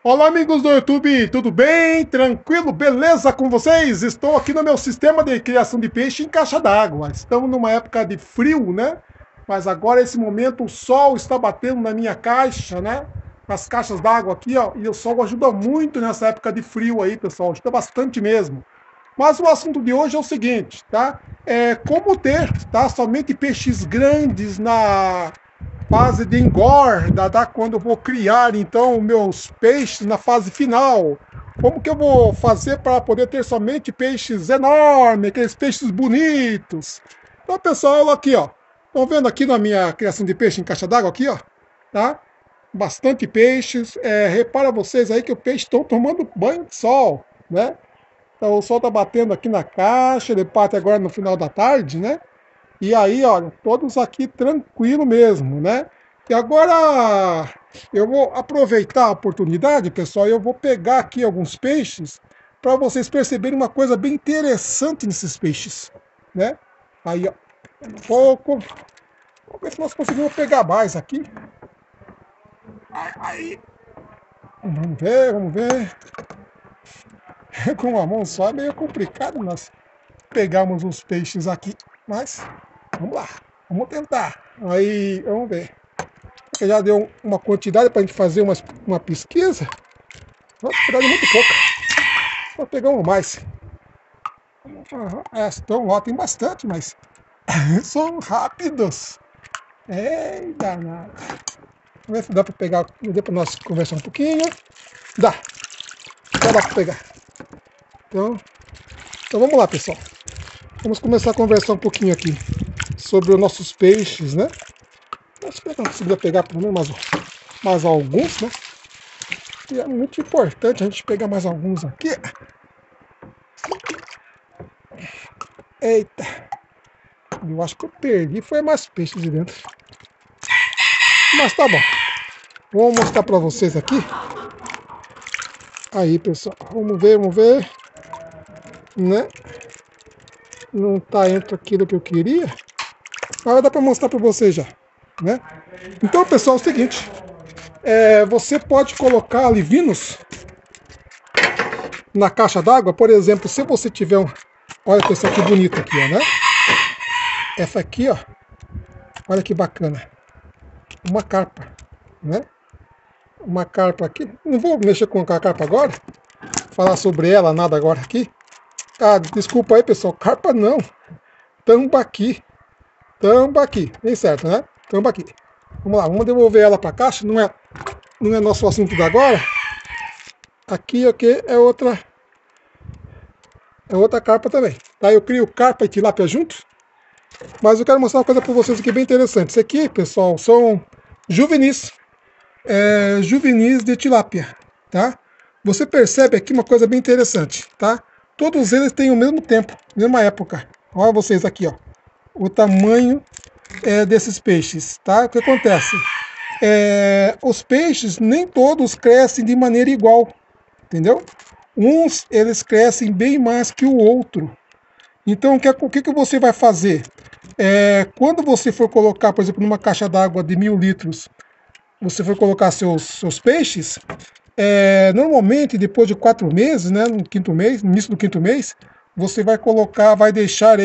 Olá, amigos do YouTube, tudo bem? Tranquilo? Beleza com vocês? Estou aqui no meu sistema de criação de peixe em caixa d'água. Estamos numa época de frio, né? Mas agora, nesse momento, o sol está batendo na minha caixa, né? Nas caixas d'água aqui, ó. E o sol ajuda muito nessa época de frio aí, pessoal. Ajuda bastante mesmo. Mas o assunto de hoje é o seguinte, tá? É como ter, tá? Somente peixes grandes na fase de engorda, tá? Quando eu vou criar então meus peixes na fase final. Como que eu vou fazer para poder ter somente peixes enormes, aqueles peixes bonitos? Então, pessoal, aqui, ó. Estão vendo aqui na minha criação de peixe em caixa d'água aqui, ó, tá? Bastante peixes. Repara vocês aí que os peixes estão tomando banho de sol, né? Então o sol tá batendo aqui na caixa, ele bate agora no final da tarde, né? E aí, olha, todos aqui tranquilo mesmo, né? E agora eu vou aproveitar a oportunidade, pessoal, e eu vou pegar aqui alguns peixes para vocês perceberem uma coisa bem interessante nesses peixes, né? Aí, ó, um pouco. Vamos ver se nós conseguimos pegar mais aqui. Aí, vamos ver, vamos ver. Com uma mão só é meio complicado nós pegarmos os peixes aqui, mas vamos lá, vamos tentar. Aí, vamos ver. Já deu uma quantidade para a gente fazer uma pesquisa. Uma quantidade muito pouca. Vou pegar um mais. Estão lá, tem bastante, mas são rápidos. Eita, nada. Vamos ver se dá para pegar. Dá para nós conversar um pouquinho. Dá. Já dá para pegar. Então vamos lá, pessoal. Vamos começar a conversar um pouquinho aqui sobre os nossos peixes, né? Acho que eu conseguiria pegar pelo menos mais alguns, né? E é muito importante a gente pegar mais alguns aqui. Eita! Eu acho que eu perdi, foi mais peixes de dentro. Mas tá bom. Vou mostrar pra vocês aqui. Aí, pessoal, vamos ver. Né? Não tá entre aquilo que eu queria. Mas dá pra mostrar pra vocês já, né? Então, pessoal, é o seguinte. Você pode colocar alivinos na caixa d'água, por exemplo, se você tiver um... Olha, pessoal, que bonito aqui, ó, né? Essa aqui, ó, olha que bacana. Uma carpa, né? Uma carpa aqui. Não vou mexer com a carpa agora, falar sobre ela, nada agora aqui. Ah, desculpa aí, pessoal, carpa não. Tambaqui. Tambaqui, bem certo, né? Tambaqui. Vamos lá, vamos devolver ela para a caixa, não é nosso assunto de agora. Aqui é outra carpa também, tá? Eu crio carpa e tilápia junto, mas eu quero mostrar uma coisa para vocês aqui bem interessante. Isso aqui, pessoal, são juvenis, juvenis de tilápia, tá? Você percebe aqui uma coisa bem interessante, tá? Todos eles têm o mesmo tempo, mesma época. Olha vocês aqui, ó, o tamanho desses peixes, tá? O que acontece? Os peixes nem todos crescem de maneira igual, entendeu? Uns eles crescem bem mais que o outro. Então o que você vai fazer? Quando você for colocar, por exemplo, numa caixa d'água de 1000 litros, você for colocar seus peixes, normalmente depois de 4 meses, né, no quinto mês, no início do quinto mês, você vai colocar, vai deixar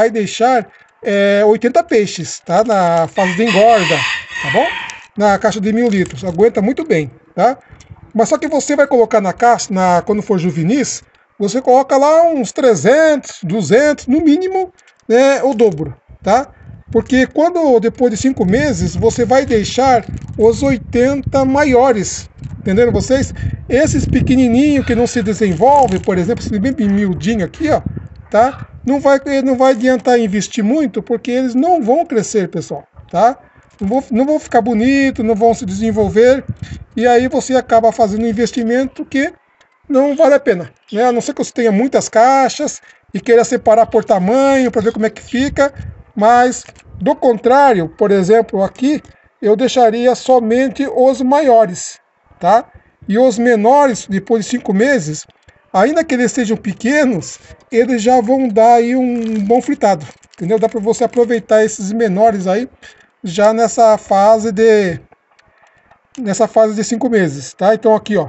80 peixes, tá? Na fase de engorda, tá bom? Na caixa de 1000 litros, aguenta muito bem, tá? Mas só que você vai colocar na caixa, quando for juvenis, você coloca lá uns 300, 200, no mínimo, né, o dobro, tá? Porque depois de 5 meses, você vai deixar os 80 maiores, entenderam vocês? Esses pequenininhos que não se desenvolvem, por exemplo, esse bem miudinho aqui, ó, tá? Não vai adiantar investir muito, porque eles não vão crescer, pessoal, tá? Não vão ficar bonitos, não vão se desenvolver, e aí você acaba fazendo um investimento que não vale a pena, né? A não ser que você tenha muitas caixas e queira separar por tamanho para ver como é que fica, mas do contrário, por exemplo, aqui eu deixaria somente os maiores, tá? E os menores, depois de 5 meses, ainda que eles sejam pequenos, eles já vão dar aí um bom fritado, entendeu? Dá para você aproveitar esses menores aí já nessa fase de 5 meses, tá? Então aqui, ó,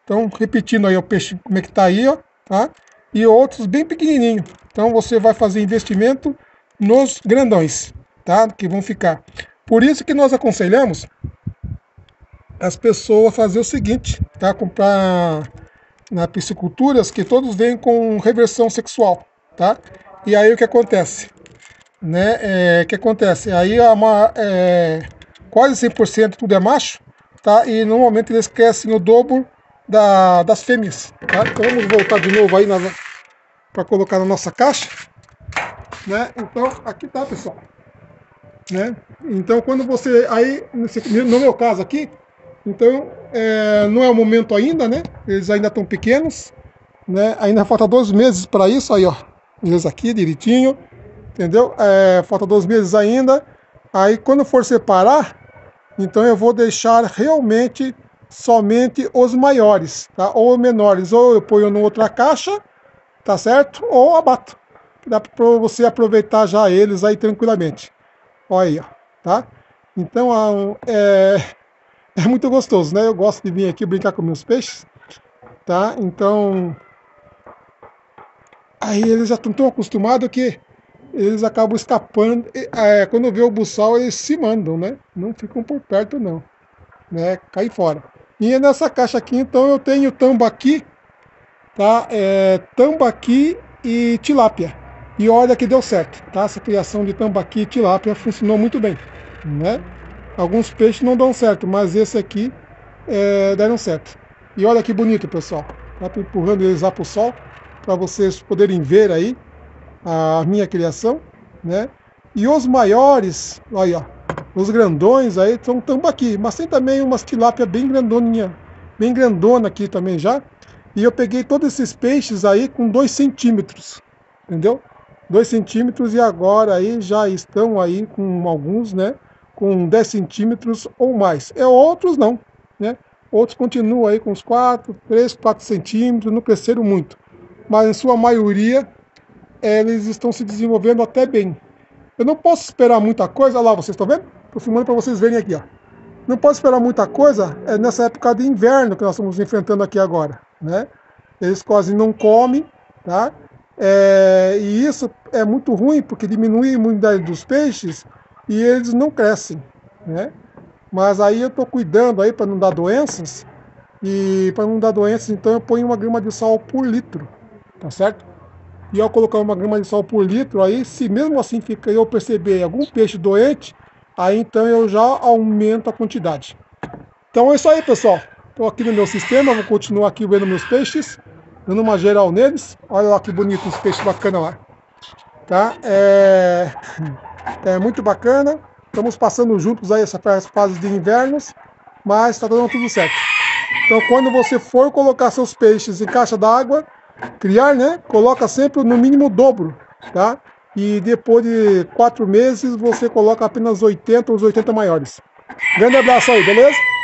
Então, repetindo aí o peixe, como é que tá aí, ó, tá? E outros bem pequenininho. Então, você vai fazer investimento nos grandões, tá? Que vão ficar. Por isso que nós aconselhamos as pessoas a fazer o seguinte, tá? Comprar na pisciculturas que todos vêm com reversão sexual, tá? E aí o que acontece? Né? O que acontece? Aí quase 100% tudo é macho, tá? E normalmente eles crescem o dobro das fêmeas, tá? Então vamos voltar de novo aí para colocar na nossa caixa, né? Então aqui tá, pessoal, né? Então quando você aí no meu caso aqui, então não é o momento ainda, né? Eles ainda estão pequenos, né? Ainda falta 2 meses para isso aí, ó. Eles aqui direitinho, entendeu? Falta 2 meses ainda. Aí quando for separar, então eu vou deixar realmente somente os maiores, tá? Ou menores, ou eu ponho em outra caixa, tá certo? Ou abato. Dá para você aproveitar já eles aí tranquilamente. Olha aí, ó, tá? Então é muito gostoso, né? Eu gosto de vir aqui brincar com meus peixes, tá? Então aí eles já estão tão acostumados que eles acabam escapando. Quando vê o buçal, eles se mandam, né? Não ficam por perto, não. Né? Cai fora. E nessa caixa aqui, então, eu tenho tambaqui, tá? Tambaqui e tilápia. E olha que deu certo, tá? Essa criação de tambaqui e tilápia funcionou muito bem, né? Alguns peixes não dão certo, mas esse aqui deram certo. E olha que bonito, pessoal. Tá empurrando eles lá pro sol, para vocês poderem ver aí a minha criação, né? E os maiores, olha, ó, os grandões aí são tambaqui, mas tem também umas tilápia bem grandoninha, bem grandona aqui também já. E eu peguei todos esses peixes aí com 2 centímetros, entendeu? 2 centímetros e agora aí já estão aí com alguns, né? Com 10 centímetros ou mais. Outros não, né? Outros continuam aí com uns 3, 4 centímetros, não cresceram muito. Mas em sua maioria eles estão se desenvolvendo até bem. Eu não posso esperar muita coisa, olha lá, vocês estão vendo? Estou filmando para vocês verem aqui, ó. Não posso esperar muita coisa nessa época de inverno que nós estamos enfrentando aqui agora, né? Eles quase não comem, tá? E isso é muito ruim porque diminui a imunidade dos peixes e eles não crescem, né? Mas aí eu estou cuidando aí para não dar doenças e para não dar doenças, então eu ponho 1 grama de sal por litro, tá certo? E ao colocar 1 grama de sal por litro, aí se mesmo assim eu perceber algum peixe doente, aí então eu já aumento a quantidade. Então é isso aí, pessoal. Estou aqui no meu sistema, vou continuar aqui vendo meus peixes, dando uma geral neles. Olha lá que bonito os peixes bacanas lá. Tá? É muito bacana. Estamos passando juntos aí essas fases de invernos, mas está dando tudo certo. Então quando você for colocar seus peixes em caixa d'água, criar, né? Coloca sempre no mínimo o dobro, tá? E depois de 4 meses você coloca apenas 80 ou os 80 maiores. Grande abraço aí, beleza?